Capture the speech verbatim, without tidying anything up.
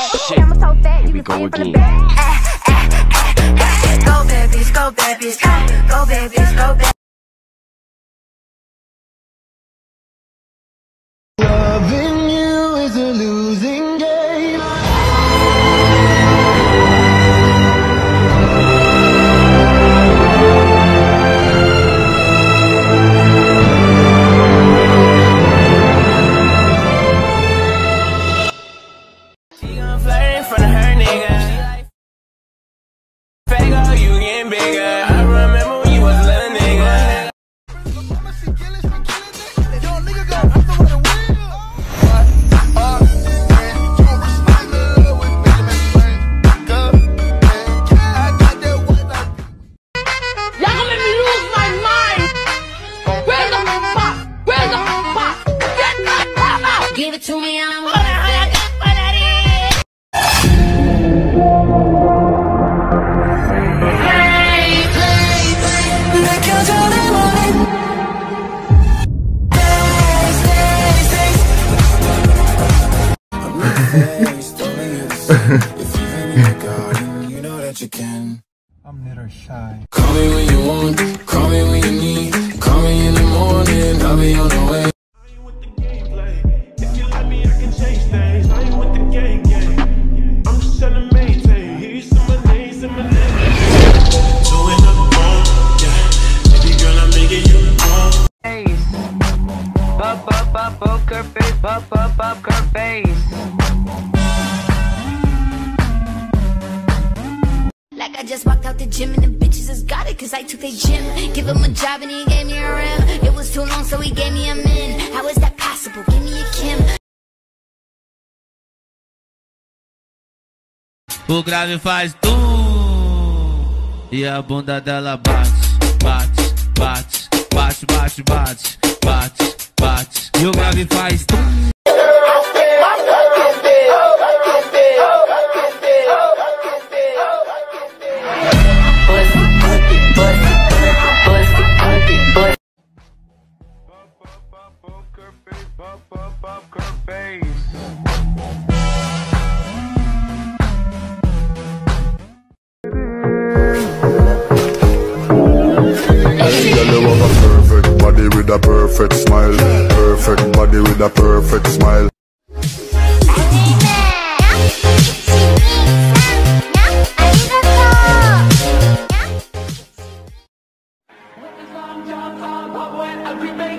Shit, here we go again. Go babies, go babies, go, go babies, go babies. Loving you is a losing game. She gon' flirt in front of her nigga. Fago, you getting bigger. I remember when you was a little nigga. Give it to me, I'm What that is? If you in your garden, you know that you can. I'm never shy. Call me when you want, call me when you need. Call me in the morning, I'll be on the way. Up, up, up, poker face, up, up, up, her face. like I just walked out the gym and the bitches has got it cause I took their gym. Give him a job and he gave me a rim. It was too long so he gave me a min. How is that possible? Give me a Kim. O grave faz tum e a bunda dela bate, bate, bate, bate, bate, bate, bate, bate. E o grave faz tum. With a perfect smile, perfect body with a perfect smile. I